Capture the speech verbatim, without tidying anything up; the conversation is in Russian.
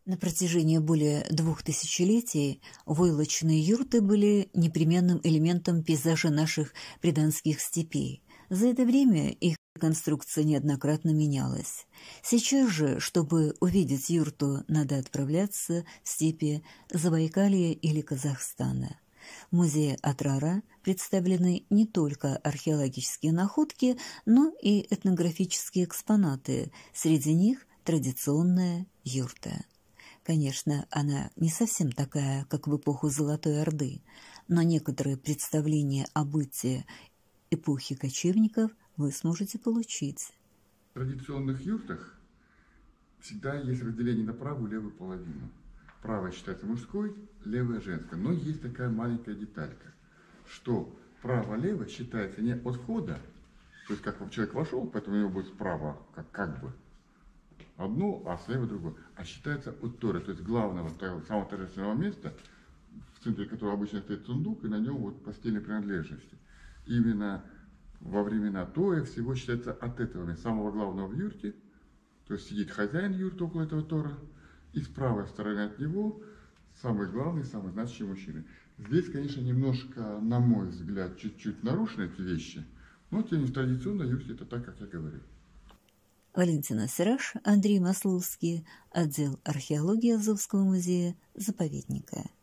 На протяжении более двух тысячелетий войлочные юрты были непременным элементом пейзажа наших придонских степей. За это время их конструкция неоднократно менялась. Сейчас же, чтобы увидеть юрту, надо отправляться в степи Забайкалья или Казахстана. В музее Атрара представлены не только археологические находки, но и этнографические экспонаты, среди них традиционная юрта. Конечно, она не совсем такая, как в эпоху Золотой Орды, но некоторые представления о быте эпохи кочевников вы сможете получить. В традиционных юртах всегда есть разделение на правую и левую половину. Правая считается мужской, левая женская. Но есть такая маленькая деталька, что право-лево считается не от входа, то есть как человек вошел, поэтому у него будет справа как, как бы одно, а слева другое, а считается от торы, то есть главного, самого торжественного места, в центре которого обычно стоит сундук, и на нем вот постельные принадлежности. Именно во времена Тоя всего считается от этого места, самого главного в юрте, то есть сидит хозяин юрты около этого тора, и с правой стороны от него самый главный, самый значащий мужчина. Здесь, конечно, немножко, на мой взгляд, чуть-чуть нарушены эти вещи, но тем не менее, традиционно юрте это так, как я говорю. Валентина Сираж, Андрей Масловский, отдел археологии Азовского музея, заповедника.